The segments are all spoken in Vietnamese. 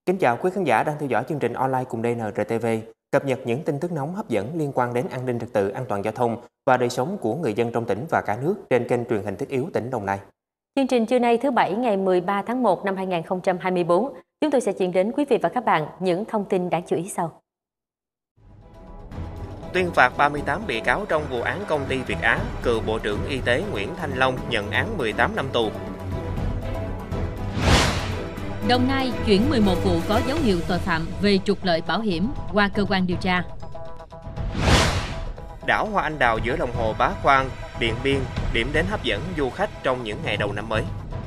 Kính chào quý khán giả đang theo dõi chương trình online cùng DNRTV, cập nhật những tin tức nóng hấp dẫn liên quan đến an ninh trật tự, an toàn giao thông và đời sống của người dân trong tỉnh và cả nước trên kênh truyền hình thiết yếu tỉnh Đồng Nai. Chương trình trưa nay thứ Bảy ngày 13 tháng 1 năm 2024, chúng tôi sẽ chuyển đến quý vị và các bạn những thông tin đáng chú ý sau. Tuyên phạt 38 bị cáo trong vụ án công ty Việt Á, cựu Bộ trưởng Y tế Nguyễn Thanh Long nhận án 18 năm tù. Đồng Nai chuyển 11 vụ có dấu hiệu tội phạm về trục lợi bảo hiểm qua cơ quan điều tra. Đảo Hoa Anh Đào giữa lòng hồ Bá Khoang, Điện Biên, điểm đến hấp dẫn du khách trong những ngày đầu năm mới.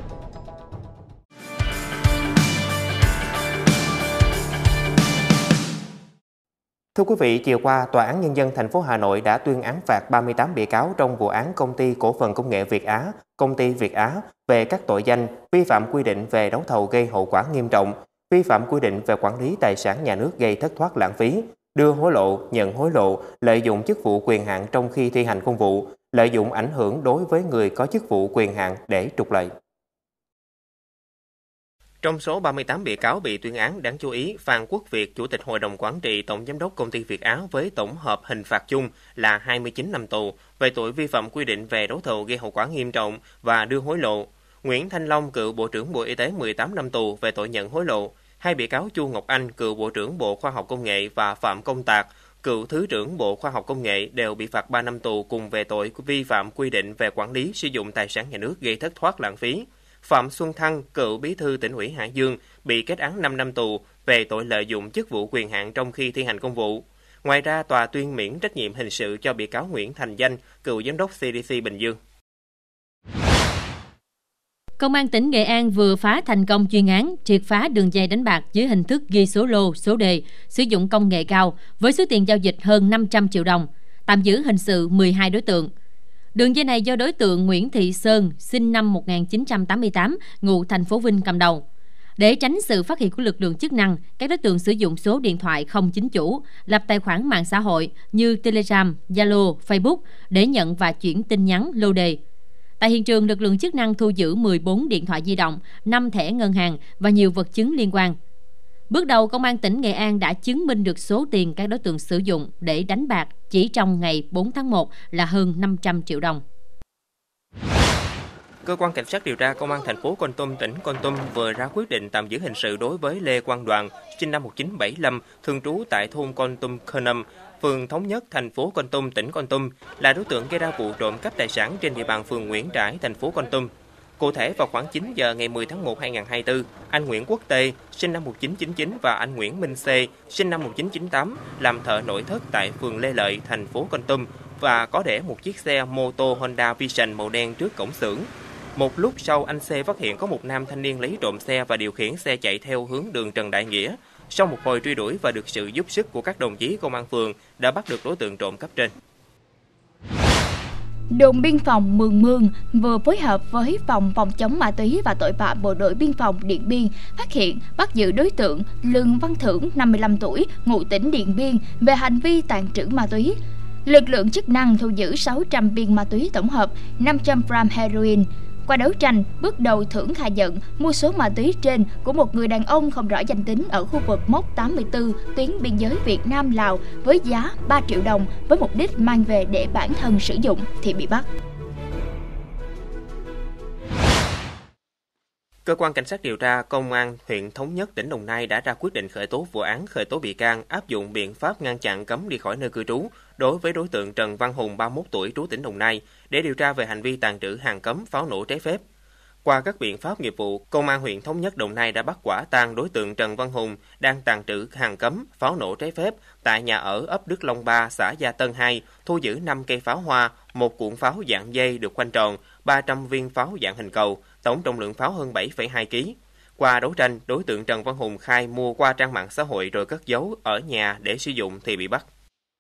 Thưa quý vị, chiều qua, Tòa án Nhân dân thành phố Hà Nội đã tuyên án phạt 38 bị cáo trong vụ án Công ty Cổ phần Công nghệ Việt Á, Công ty Việt Á về các tội danh vi phạm quy định về đấu thầu gây hậu quả nghiêm trọng, vi phạm quy định về quản lý tài sản nhà nước gây thất thoát lãng phí, đưa hối lộ, nhận hối lộ, lợi dụng chức vụ quyền hạn trong khi thi hành công vụ, lợi dụng ảnh hưởng đối với người có chức vụ quyền hạn để trục lợi. Trong số 38 bị cáo bị tuyên án, đáng chú ý, Phan Quốc Việt, Chủ tịch Hội đồng Quản trị Tổng Giám đốc Công ty Việt Á với tổng hợp hình phạt chung là 29 năm tù về tội vi phạm quy định về đấu thầu gây hậu quả nghiêm trọng và đưa hối lộ. Nguyễn Thanh Long, cựu Bộ trưởng Bộ Y tế 18 năm tù về tội nhận hối lộ. Hai bị cáo Chu Ngọc Anh, cựu Bộ trưởng Bộ Khoa học Công nghệ và Phạm Công Tạc, cựu Thứ trưởng Bộ Khoa học Công nghệ đều bị phạt 3 năm tù cùng về tội vi phạm quy định về quản lý sử dụng tài sản nhà nước gây thất thoát lãng phí. Phạm Xuân Thăng, cựu Bí thư Tỉnh ủy Hải Dương, bị kết án 5 năm tù về tội lợi dụng chức vụ quyền hạn trong khi thi hành công vụ. Ngoài ra, tòa tuyên miễn trách nhiệm hình sự cho bị cáo Nguyễn Thành Danh, cựu Giám đốc CDC Bình Dương. Công an tỉnh Nghệ An vừa phá thành công chuyên án triệt phá đường dây đánh bạc dưới hình thức ghi số lô, số đề, sử dụng công nghệ cao với số tiền giao dịch hơn 500 triệu đồng, tạm giữ hình sự 12 đối tượng. Đường dây này do đối tượng Nguyễn Thị Sơn, sinh năm 1988, ngụ thành phố Vinh cầm đầu. Để tránh sự phát hiện của lực lượng chức năng, các đối tượng sử dụng số điện thoại không chính chủ, lập tài khoản mạng xã hội như Telegram, Zalo, Facebook để nhận và chuyển tin nhắn lô đề. Tại hiện trường, lực lượng chức năng thu giữ 14 điện thoại di động, 5 thẻ ngân hàng và nhiều vật chứng liên quan. Bước đầu, Công an tỉnh Nghệ An đã chứng minh được số tiền các đối tượng sử dụng để đánh bạc chỉ trong ngày 4 tháng 1 là hơn 500 triệu đồng. Cơ quan Cảnh sát điều tra Công an thành phố Kon Tum, tỉnh Kon Tum vừa ra quyết định tạm giữ hình sự đối với Lê Quang Đoàn, sinh năm 1975, thường trú tại thôn Kon Tum Khơ Nâm, phường Thống Nhất, thành phố Kon Tum, tỉnh Kon Tum, là đối tượng gây ra vụ trộm cắp tài sản trên địa bàn phường Nguyễn Trãi, thành phố Kon Tum. Cụ thể, vào khoảng 9 giờ ngày 10 tháng 1 2024, anh Nguyễn Quốc Tê, sinh năm 1999 và anh Nguyễn Minh C, sinh năm 1998, làm thợ nội thất tại phường Lê Lợi, thành phố Kon Tum và có để một chiếc xe mô tô Honda Vision màu đen trước cổng xưởng. Một lúc sau, anh C phát hiện có một nam thanh niên lấy trộm xe và điều khiển xe chạy theo hướng đường Trần Đại Nghĩa. Sau một hồi truy đuổi và được sự giúp sức của các đồng chí công an phường, đã bắt được đối tượng trộm cắp trên. Đồn biên phòng Mường Mương vừa phối hợp với phòng chống ma túy và tội phạm bộ đội biên phòng Điện Biên phát hiện bắt giữ đối tượng Lương Văn Thưởng, 55 tuổi, ngụ tỉnh Điện Biên về hành vi tàng trữ ma túy. Lực lượng chức năng thu giữ 600 viên ma túy tổng hợp, 500 gram heroin. Qua đấu tranh, bước đầu Thưởng khai nhận mua số ma túy trên của một người đàn ông không rõ danh tính ở khu vực mốc 84 tuyến biên giới Việt Nam-Lào với giá 3 triệu đồng với mục đích mang về để bản thân sử dụng thì bị bắt. Cơ quan Cảnh sát điều tra Công an huyện Thống Nhất, tỉnh Đồng Nai đã ra quyết định khởi tố vụ án, khởi tố bị can, áp dụng biện pháp ngăn chặn cấm đi khỏi nơi cư trú đối với đối tượng Trần Văn Hùng, 31 tuổi, trú tỉnh Đồng Nai, để điều tra về hành vi tàng trữ hàng cấm pháo nổ trái phép. Qua các biện pháp nghiệp vụ, Công an huyện Thống Nhất, Đồng Nai đã bắt quả tang đối tượng Trần Văn Hùng đang tàng trữ hàng cấm pháo nổ trái phép tại nhà ở ấp Đức Long 3, xã Gia Tân 2, thu giữ 5 cây pháo hoa, 1 cuộn pháo dạng dây được khoanh tròn, 300 viên pháo dạng hình cầu, tổng trọng lượng pháo hơn 7,2 kg. Qua đấu tranh, đối tượng Trần Văn Hùng khai mua qua trang mạng xã hội rồi cất giấu ở nhà để sử dụng thì bị bắt.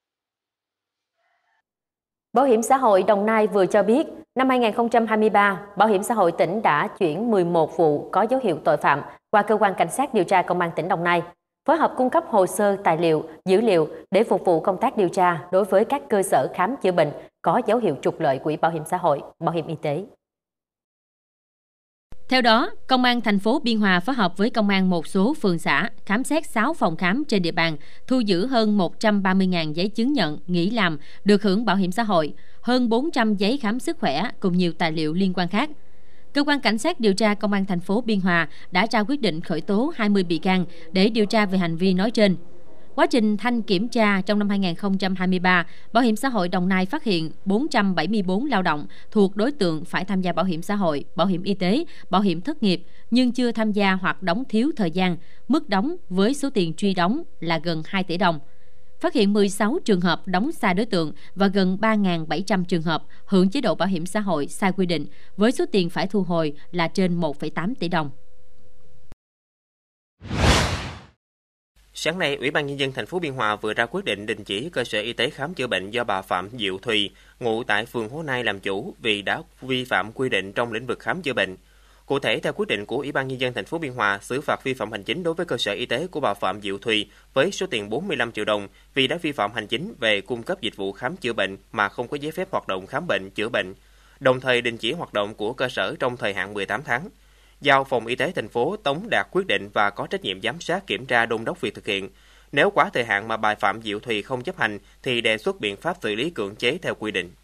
Bảo hiểm xã hội Đồng Nai vừa cho biết, năm 2023, Bảo hiểm xã hội tỉnh đã chuyển 11 vụ có dấu hiệu tội phạm qua Cơ quan Cảnh sát điều tra Công an tỉnh Đồng Nai, phối hợp cung cấp hồ sơ, tài liệu, dữ liệu để phục vụ công tác điều tra đối với các cơ sở khám chữa bệnh có dấu hiệu trục lợi quỹ bảo hiểm xã hội, bảo hiểm y tế. Theo đó, Công an thành phố Biên Hòa phối hợp với Công an một số phường xã khám xét 6 phòng khám trên địa bàn, thu giữ hơn 130.000 giấy chứng nhận nghỉ làm được hưởng bảo hiểm xã hội, hơn 400 giấy khám sức khỏe cùng nhiều tài liệu liên quan khác. Cơ quan Cảnh sát điều tra Công an thành phố Biên Hòa đã ra quyết định khởi tố 20 bị can để điều tra về hành vi nói trên. Quá trình thanh kiểm tra trong năm 2023, Bảo hiểm xã hội Đồng Nai phát hiện 474 lao động thuộc đối tượng phải tham gia bảo hiểm xã hội, bảo hiểm y tế, bảo hiểm thất nghiệp nhưng chưa tham gia hoặc đóng thiếu thời gian, mức đóng với số tiền truy đóng là gần 2 tỷ đồng. Phát hiện 16 trường hợp đóng sai đối tượng và gần 3.700 trường hợp hưởng chế độ bảo hiểm xã hội sai quy định với số tiền phải thu hồi là trên 1,8 tỷ đồng. Sáng nay, Ủy ban Nhân dân thành phố Biên Hòa vừa ra quyết định đình chỉ cơ sở y tế khám chữa bệnh do bà Phạm Diệu Thùy, ngụ tại phường Hố Nai làm chủ vì đã vi phạm quy định trong lĩnh vực khám chữa bệnh. Cụ thể, theo quyết định của Ủy ban Nhân dân thành phố Biên Hòa, xử phạt vi phạm hành chính đối với cơ sở y tế của bà Phạm Diệu Thùy với số tiền 45 triệu đồng vì đã vi phạm hành chính về cung cấp dịch vụ khám chữa bệnh mà không có giấy phép hoạt động khám bệnh, chữa bệnh, đồng thời đình chỉ hoạt động của cơ sở trong thời hạn 18 tháng. Giao Phòng Y tế thành phố tống đạt quyết định và có trách nhiệm giám sát kiểm tra đôn đốc việc thực hiện. Nếu quá thời hạn mà bà Phạm Diệu Thùy không chấp hành thì đề xuất biện pháp xử lý cưỡng chế theo quy định.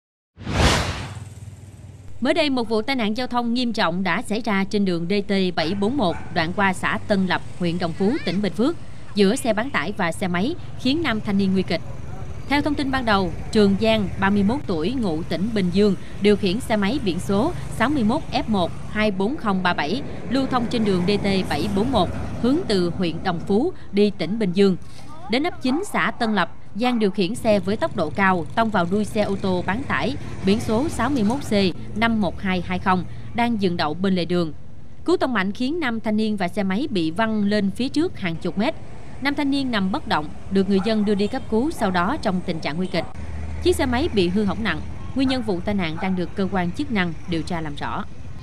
Mới đây, một vụ tai nạn giao thông nghiêm trọng đã xảy ra trên đường DT741 đoạn qua xã Tân Lập, huyện Đồng Phú, tỉnh Bình Phước, giữa xe bán tải và xe máy, khiến 5 thanh niên nguy kịch. Theo thông tin ban đầu, Trường Giang, 31 tuổi, ngụ tỉnh Bình Dương, điều khiển xe máy biển số 61F1-24037, lưu thông trên đường DT741, hướng từ huyện Đồng Phú đi tỉnh Bình Dương. Đến ấp 9 xã Tân Lập, Giang điều khiển xe với tốc độ cao, tông vào đuôi xe ô tô bán tải, biển số 61C51220, đang dừng đậu bên lề đường. Cú tông mạnh khiến 5 thanh niên và xe máy bị văng lên phía trước hàng chục mét. 5 thanh niên nằm bất động, được người dân đưa đi cấp cứu sau đó trong tình trạng nguy kịch. Chiếc xe máy bị hư hỏng nặng. Nguyên nhân vụ tai nạn đang được cơ quan chức năng điều tra làm rõ.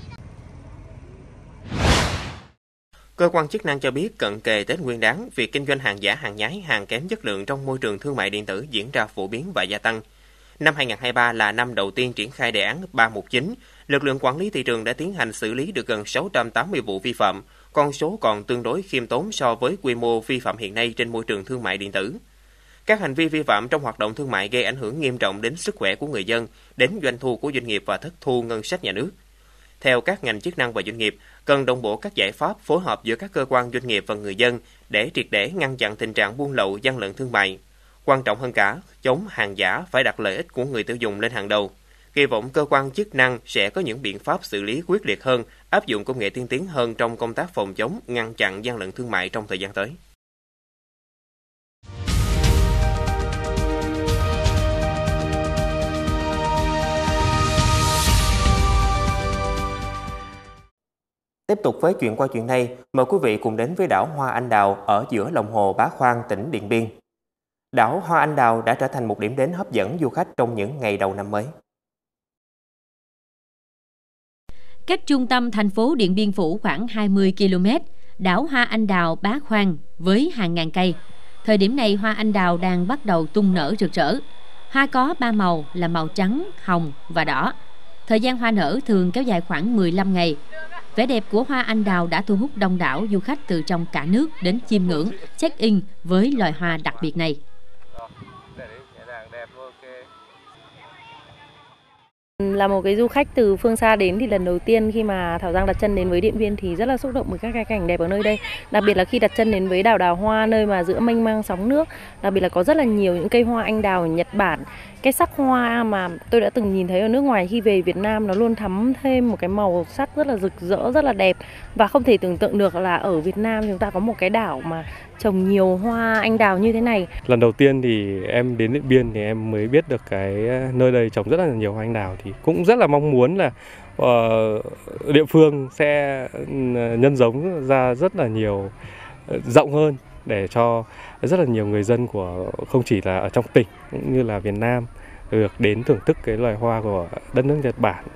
Cơ quan chức năng cho biết cận kề Tết Nguyên đán, việc kinh doanh hàng giả, hàng nhái, hàng kém chất lượng trong môi trường thương mại điện tử diễn ra phổ biến và gia tăng. Năm 2023 là năm đầu tiên triển khai đề án 319, lực lượng quản lý thị trường đã tiến hành xử lý được gần 680 vụ vi phạm, con số còn tương đối khiêm tốn so với quy mô vi phạm hiện nay trên môi trường thương mại điện tử. Các hành vi vi phạm trong hoạt động thương mại gây ảnh hưởng nghiêm trọng đến sức khỏe của người dân, đến doanh thu của doanh nghiệp và thất thu ngân sách nhà nước. Theo các ngành chức năng và doanh nghiệp, cần đồng bộ các giải pháp phối hợp giữa các cơ quan doanh nghiệp và người dân để triệt để ngăn chặn tình trạng buôn lậu, gian lận thương mại. Quan trọng hơn cả, chống hàng giả phải đặt lợi ích của người tiêu dùng lên hàng đầu. Kỳ vọng cơ quan chức năng sẽ có những biện pháp xử lý quyết liệt hơn, áp dụng công nghệ tiên tiến hơn trong công tác phòng chống, ngăn chặn gian lận thương mại trong thời gian tới. Tiếp tục với chuyện qua chuyện này, mời quý vị cùng đến với đảo Hoa Anh Đào ở giữa lòng hồ Bá Khoang, tỉnh Điện Biên. Đảo Hoa Anh Đào đã trở thành một điểm đến hấp dẫn du khách trong những ngày đầu năm mới. Cách trung tâm thành phố Điện Biên Phủ khoảng 20 km, đảo Hoa Anh Đào Bá Khoang với hàng ngàn cây. Thời điểm này hoa anh đào đang bắt đầu tung nở rực rỡ. Hoa có 3 màu là màu trắng, hồng và đỏ. Thời gian hoa nở thường kéo dài khoảng 15 ngày. Vẻ đẹp của hoa anh đào đã thu hút đông đảo du khách từ trong cả nước đến chiêm ngưỡng, check-in với loài hoa đặc biệt này. Là một cái du khách từ phương xa đến thì lần đầu tiên khi mà Thảo Giang đặt chân đến với Điện Biên thì rất là xúc động với các cái cảnh đẹp ở nơi đây. Đặc biệt là khi đặt chân đến với đảo Đào Hoa, nơi mà giữa mênh mang sóng nước, đặc biệt là có rất là nhiều những cây hoa anh đào ở Nhật Bản. Cái sắc hoa mà tôi đã từng nhìn thấy ở nước ngoài khi về Việt Nam nó luôn thắm thêm một cái màu sắc rất là rực rỡ, rất là đẹp. Và không thể tưởng tượng được là ở Việt Nam chúng ta có một cái đảo mà trồng nhiều hoa anh đào như thế này. Lần đầu tiên thì em đến Điện Biên thì em mới biết được cái nơi đây trồng rất là nhiều hoa anh đào, thì cũng rất là mong muốn là địa phương sẽ nhân giống ra rất là nhiều, rộng hơn để cho rất là nhiều người dân của không chỉ là ở trong tỉnh cũng như là Việt Nam được đến thưởng thức cái loài hoa của đất nước Nhật Bản.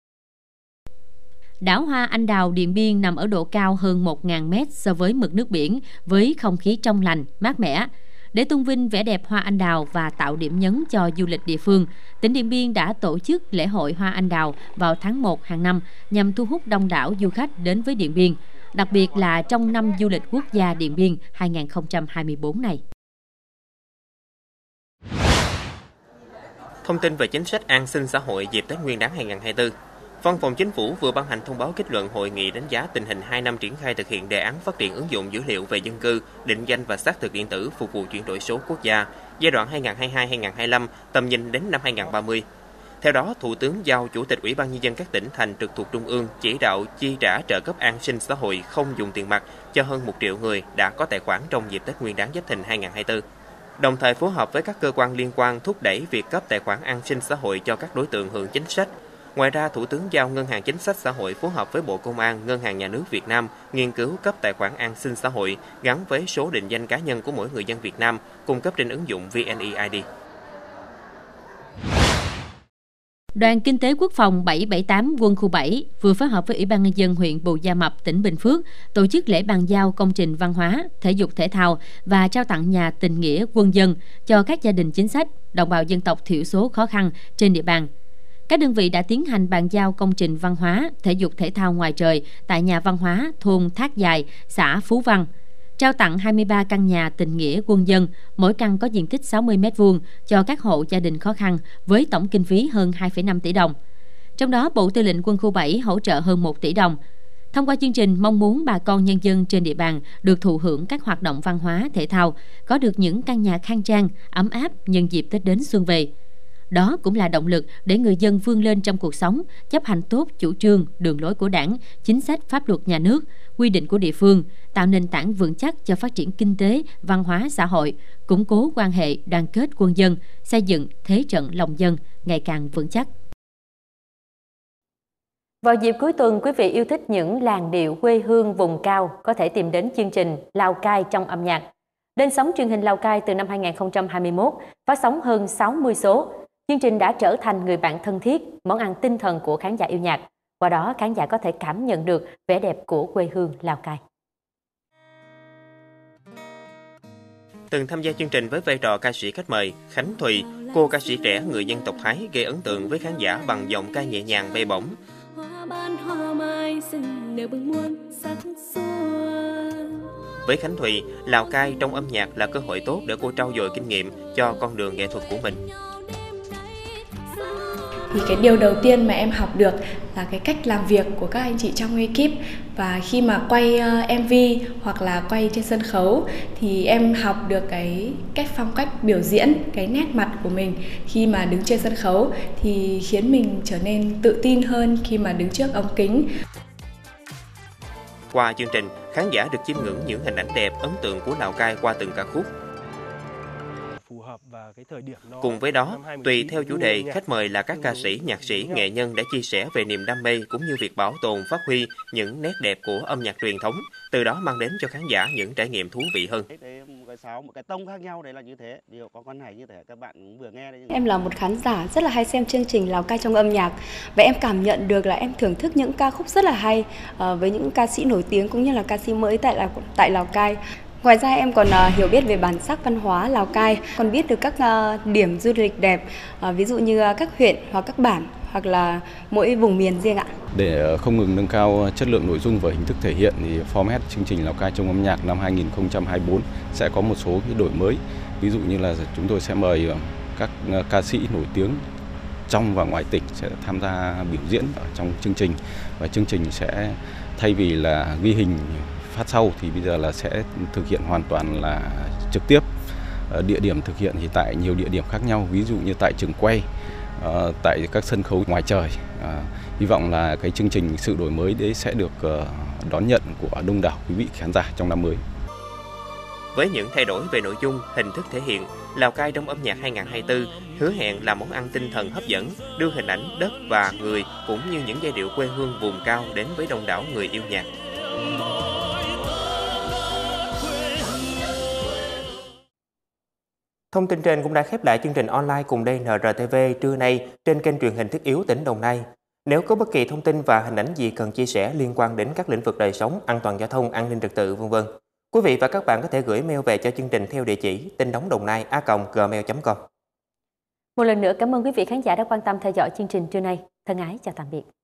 Đảo Hoa Anh Đào Điện Biên nằm ở độ cao hơn 1.000 mét so với mực nước biển, với không khí trong lành, mát mẻ. Để tôn vinh vẻ đẹp hoa anh đào và tạo điểm nhấn cho du lịch địa phương, tỉnh Điện Biên đã tổ chức lễ hội hoa anh đào vào tháng 1 hàng năm nhằm thu hút đông đảo du khách đến với Điện Biên, đặc biệt là trong năm du lịch quốc gia Điện Biên 2024 này. Thông tin về chính sách an sinh xã hội dịp Tết Nguyên đán 2024. Văn phòng Chính phủ vừa ban hành thông báo kết luận hội nghị đánh giá tình hình 2 năm triển khai thực hiện đề án phát triển ứng dụng dữ liệu về dân cư, định danh và xác thực điện tử phục vụ chuyển đổi số quốc gia giai đoạn 2022-2025, tầm nhìn đến năm 2030. Theo đó, Thủ tướng giao Chủ tịch Ủy ban Nhân dân các tỉnh thành trực thuộc Trung ương chỉ đạo chi trả trợ cấp an sinh xã hội không dùng tiền mặt cho hơn 1 triệu người đã có tài khoản trong dịp Tết Nguyên đán Giáp Thìn 2024. Đồng thời phối hợp với các cơ quan liên quan thúc đẩy việc cấp tài khoản an sinh xã hội cho các đối tượng hưởng chính sách. Ngoài ra, Thủ tướng giao Ngân hàng Chính sách Xã hội phối hợp với Bộ Công an, Ngân hàng Nhà nước Việt Nam nghiên cứu cấp tài khoản an sinh xã hội gắn với số định danh cá nhân của mỗi người dân Việt Nam, cung cấp trên ứng dụng VNeID. Đoàn Kinh tế Quốc phòng 778 Quân khu 7 vừa phối hợp với Ủy ban Nhân dân huyện Bù Gia Mập, tỉnh Bình Phước tổ chức lễ bàn giao công trình văn hóa, thể dục thể thao và trao tặng nhà tình nghĩa quân dân cho các gia đình chính sách, đồng bào dân tộc thiểu số khó khăn trên địa bàn. Các đơn vị đã tiến hành bàn giao công trình văn hóa, thể dục thể thao ngoài trời tại nhà văn hóa thôn Thác Dài, xã Phú Văn, trao tặng 23 căn nhà tình nghĩa quân dân, mỗi căn có diện tích 60 m² cho các hộ gia đình khó khăn với tổng kinh phí hơn 2,5 tỷ đồng. Trong đó, Bộ Tư lệnh Quân khu 7 hỗ trợ hơn 1 tỷ đồng. Thông qua chương trình, mong muốn bà con nhân dân trên địa bàn được thụ hưởng các hoạt động văn hóa, thể thao, có được những căn nhà khang trang, ấm áp nhân dịp Tết đến xuân về. Đó cũng là động lực để người dân vươn lên trong cuộc sống, chấp hành tốt chủ trương, đường lối của Đảng, chính sách pháp luật nhà nước, quy định của địa phương, tạo nền tảng vững chắc cho phát triển kinh tế, văn hóa xã hội, củng cố quan hệ đoàn kết quân dân, xây dựng thế trận lòng dân ngày càng vững chắc. Vào dịp cuối tuần, quý vị yêu thích những làn điệu quê hương vùng cao có thể tìm đến chương trình Lào Cai trong âm nhạc. Lên sóng truyền hình Lào Cai từ năm 2021, phát sóng hơn 60 số. Chương trình đã trở thành người bạn thân thiết, món ăn tinh thần của khán giả yêu nhạc. Qua đó, khán giả có thể cảm nhận được vẻ đẹp của quê hương Lào Cai. Từng tham gia chương trình với vai trò ca sĩ khách mời, Khánh Thùy, cô ca sĩ trẻ người dân tộc Thái gây ấn tượng với khán giả bằng giọng ca nhẹ nhàng bay bổng. Với Khánh Thùy, Lào Cai trong âm nhạc là cơ hội tốt để cô trau dồi kinh nghiệm cho con đường nghệ thuật của mình. Thì cái điều đầu tiên mà em học được là cái cách làm việc của các anh chị trong ekip. Và khi mà quay MV hoặc là quay trên sân khấu thì em học được cái phong cách biểu diễn, cái nét mặt của mình khi mà đứng trên sân khấu thì khiến mình trở nên tự tin hơn khi mà đứng trước ống kính. Qua chương trình, khán giả được chiêm ngưỡng những hình ảnh đẹp, ấn tượng của Lào Cai qua từng ca khúc. Cùng với đó, tùy theo chủ đề, khách mời là các ca sĩ, nhạc sĩ, nghệ nhân đã chia sẻ về niềm đam mê cũng như việc bảo tồn, phát huy những nét đẹp của âm nhạc truyền thống, từ đó mang đến cho khán giả những trải nghiệm thú vị hơn. Em là một khán giả rất là hay xem chương trình Lào Cai trong âm nhạc và em cảm nhận được là em thưởng thức những ca khúc rất là hay với những ca sĩ nổi tiếng cũng như là ca sĩ mới tại Lào Cai. Ngoài ra em còn hiểu biết về bản sắc văn hóa Lào Cai, còn biết được các điểm du lịch đẹp, ví dụ như các huyện hoặc các bản hoặc là mỗi vùng miền riêng ạ. Để không ngừng nâng cao chất lượng nội dung và hình thức thể hiện thì format chương trình Lào Cai trong âm nhạc năm 2024 sẽ có một số cái đổi mới. Ví dụ như là chúng tôi sẽ mời các ca sĩ nổi tiếng trong và ngoài tỉnh sẽ tham gia biểu diễn ở trong chương trình, và chương trình sẽ thay vì là ghi hình phát sau thì bây giờ là sẽ thực hiện hoàn toàn là trực tiếp. Địa điểm thực hiện thì tại nhiều địa điểm khác nhau, ví dụ như tại trường quay, tại các sân khấu ngoài trời. Hy vọng là cái chương trình sự đổi mới đấy sẽ được đón nhận của đông đảo quý vị khán giả trong năm mới. Với những thay đổi về nội dung, hình thức thể hiện, Lào Cai trong âm nhạc 2024 hứa hẹn là món ăn tinh thần hấp dẫn, đưa hình ảnh đất và người cũng như những giai điệu quê hương vùng cao đến với đông đảo người yêu nhạc. Thông tin trên cũng đã khép lại chương trình online Cùng Đây NRTV trưa nay trên kênh truyền hình Thiết Yếu tỉnh Đồng Nai. Nếu có bất kỳ thông tin và hình ảnh gì cần chia sẻ liên quan đến các lĩnh vực đời sống, an toàn giao thông, an ninh trật tự v.v. Quý vị và các bạn có thể gửi mail về cho chương trình theo địa chỉ tinđóngđồngnai@gmail.com. Một lần nữa cảm ơn quý vị khán giả đã quan tâm theo dõi chương trình trưa nay. Thân ái chào tạm biệt.